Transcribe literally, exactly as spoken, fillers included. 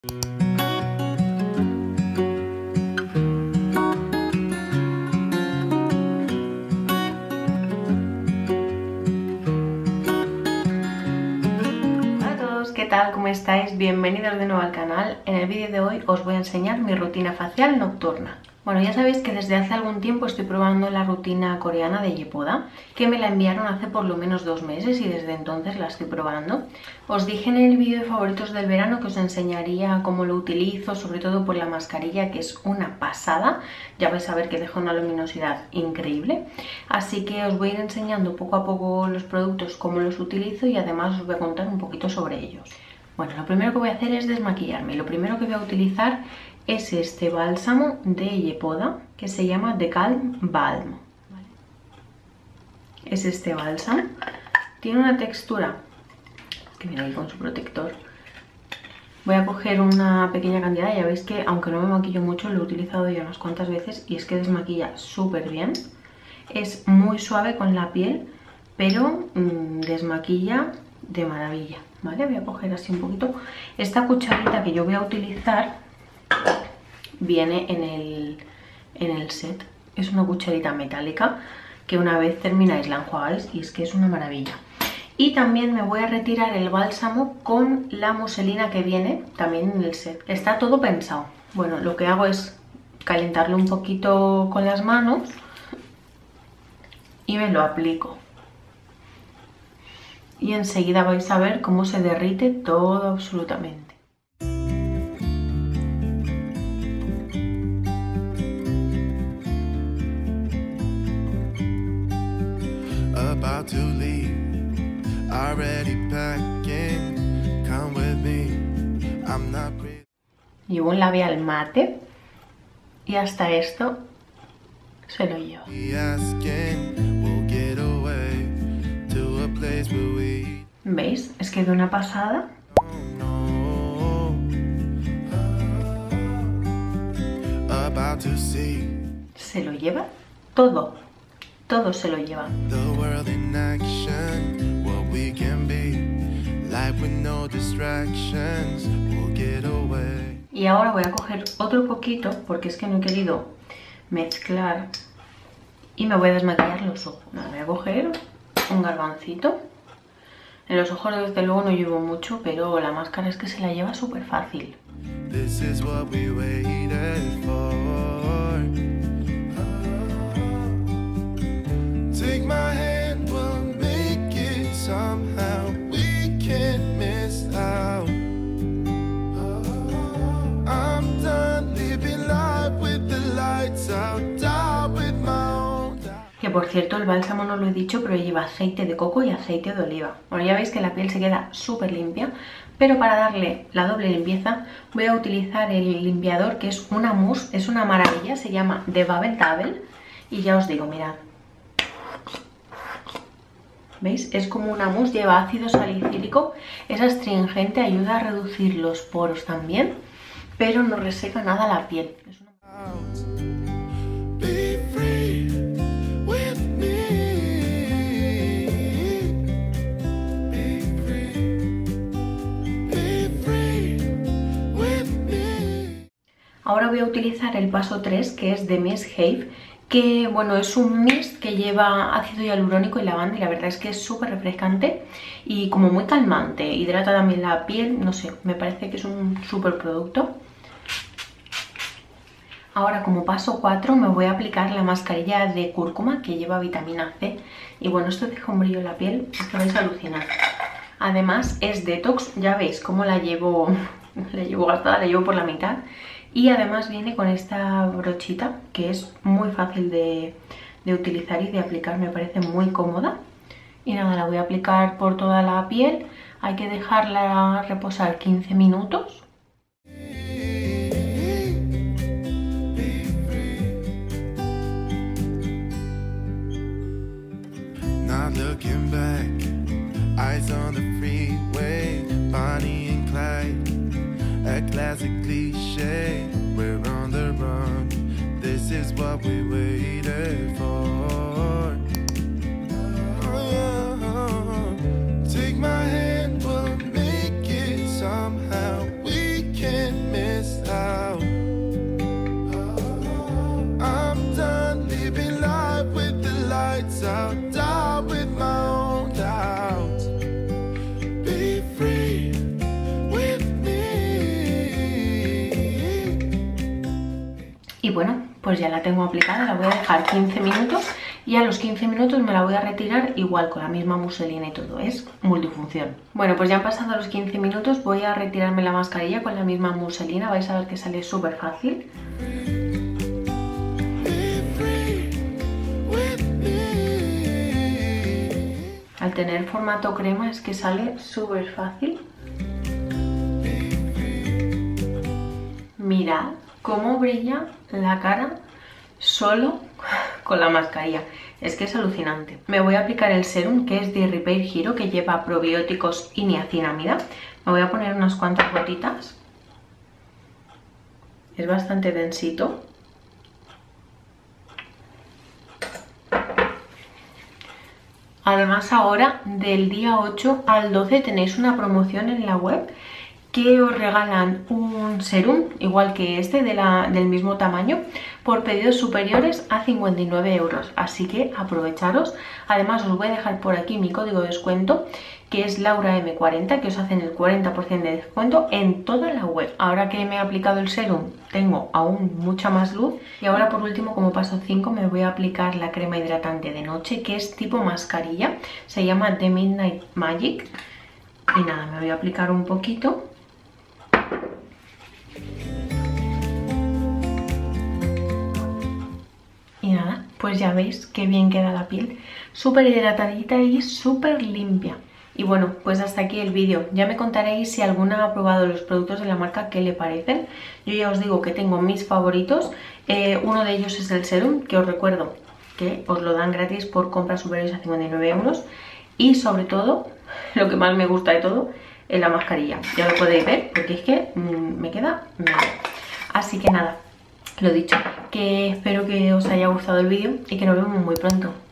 ¿Qué tal? ¿Cómo estáis? Bienvenidos de nuevo al canal. En el vídeo de hoy os voy a enseñar mi rutina facial nocturna. Bueno, ya sabéis que desde hace algún tiempo estoy probando la rutina coreana de Yepoda, que me la enviaron hace por lo menos dos meses y desde entonces la estoy probando. Os dije en el vídeo de favoritos del verano que os enseñaría cómo lo utilizo, sobre todo por la mascarilla, que es una pasada. Ya vais a ver que deja una luminosidad increíble. Así que os voy a ir enseñando poco a poco los productos, cómo los utilizo y además os voy a contar un poquito sobre ellos. Bueno, lo primero que voy a hacer es desmaquillarme. Lo primero que voy a utilizar es este bálsamo de Yepoda que se llama The Calm Balm. ¿Vale? Es este bálsamo. Tiene una textura que viene ahí con su protector. Voy a coger una pequeña cantidad. Ya veis que aunque no me maquillo mucho, lo he utilizado ya unas cuantas veces y es que desmaquilla súper bien. Es muy suave con la piel, pero mmm, desmaquilla de maravilla. Vale, voy a coger así un poquito. Esta cucharita que yo voy a utilizar viene en el, en el set. Es una cucharita metálica que una vez termináis la enjuagáis y es que es una maravilla. Y también me voy a retirar el bálsamo con la muselina que viene también en el set. Está todo pensado. Bueno, lo que hago es calentarlo un poquito con las manos y me lo aplico. Y enseguida vais a ver cómo se derrite todo absolutamente. About to leave, already packing, come with me, I'm not ready. Llevo un labial mate y hasta esto se lo llevo. ¿Veis? Es que de una pasada. Se lo lleva todo. Todo se lo lleva. Y ahora voy a coger otro poquito porque es que no he querido mezclar y me voy a desmaquillar los ojos. Nada, voy a coger un garbancito. En los ojos desde luego no llevo mucho, pero la máscara es que se la lleva súper fácil. Que por cierto, el bálsamo no lo he dicho, pero lleva aceite de coco y aceite de oliva. Bueno, ya veis que la piel se queda súper limpia, pero para darle la doble limpieza voy a utilizar el limpiador que es una mousse, es una maravilla, se llama The Bubble Table y ya os digo, mirad. ¿Veis? Es como una mousse, lleva ácido salicílico, es astringente, ayuda a reducir los poros también, pero no reseca nada la piel. Es una... Ahora voy a utilizar el paso tres, que es de Miss Have, que bueno, es un mist que lleva ácido hialurónico y lavanda y la verdad es que es súper refrescante y como muy calmante, hidrata también la piel, no sé, me parece que es un súper producto. Ahora como paso cuatro me voy a aplicar la mascarilla de cúrcuma que lleva vitamina C y bueno, esto deja un brillo en la piel, es que vais a alucinar. Además es detox, ya veis cómo la llevo, la llevo gastada, la llevo por la mitad. Y además viene con esta brochita que es muy fácil de, de utilizar y de aplicar, me parece muy cómoda. Y nada, la voy a aplicar por toda la piel, hay que dejarla reposar quince minutos. Not looking back, eyes on the freeway, Bonnie and Clyde, a classic cliche, we're on the run, this is what we waited for. Oh, yeah. Take my hand, we'll make it somehow, we can Y bueno, pues ya la tengo aplicada, la voy a dejar quince minutos y a los quince minutos me la voy a retirar igual con la misma muselina y todo, es multifunción. Bueno, pues ya han pasado los quince minutos, voy a retirarme la mascarilla con la misma muselina, vais a ver que sale súper fácil. Al tener formato crema es que sale súper fácil. Mirad cómo brilla la cara solo con la mascarilla. Es que es alucinante. Me voy a aplicar el serum que es de Repair Hero, que lleva probióticos y niacinamida. Me voy a poner unas cuantas gotitas. Es bastante densito. Además ahora del día ocho al doce tenéis una promoción en la web que os regalan un serum, igual que este, de la, del mismo tamaño, por pedidos superiores a cincuenta y nueve euros. Así que aprovecharos. Además os voy a dejar por aquí mi código de descuento, que es Laura M cuarenta, que os hacen el cuarenta por ciento de descuento en toda la web. Ahora que me he aplicado el serum tengo aún mucha más luz. Y ahora por último, como paso cinco, me voy a aplicar la crema hidratante de noche, que es tipo mascarilla. Se llama The Midnight Magic. Y nada, me voy a aplicar un poquito. Y nada, pues ya veis qué bien queda la piel, súper hidratadita y súper limpia. Y bueno, pues hasta aquí el vídeo. Ya me contaréis si alguna ha probado los productos de la marca, qué le parecen. Yo ya os digo que tengo mis favoritos. Eh, uno de ellos es el serum, que os recuerdo que os lo dan gratis por compras superiores a cincuenta y nueve euros. Y sobre todo, lo que más me gusta de todo, es la mascarilla. Ya lo podéis ver, porque es que mmm, me queda mejor. Así que nada, lo dicho, que espero que os haya gustado el vídeo y que nos vemos muy pronto.